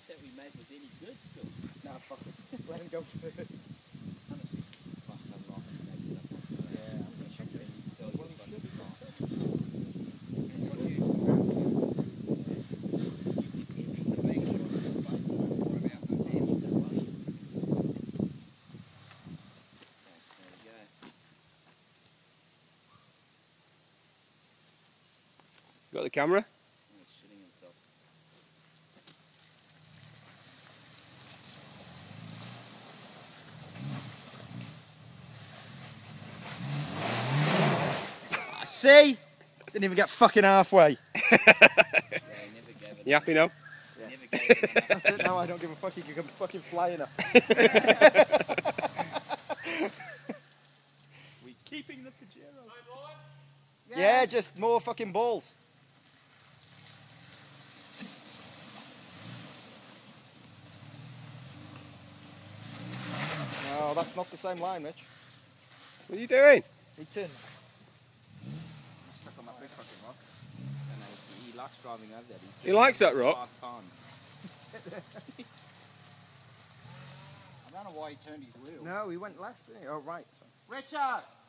that we made was any good still. Nah, fuck it. Let him go first. Honestly, fuck, I'm laughing at that stuff. Yeah, I'm gonna check it. He's so Well, good he on should the be car. Got the camera? He's shitting himself. See? Didn't even get fucking halfway. Yeah, he never gave it. You happy now? He never gave it enough. That's it, now I don't give a fuck, you can come fucking flying up. We keeping the Pajero. Yeah, just more fucking balls. No, that's not the same line, Mitch. What are you doing? It's in. Stuck on that big fucking rock. And he likes driving over that. He likes that rock? 5 times. I don't know why he turned his wheel. No, he went left, didn't he? Oh, right. So. Richo!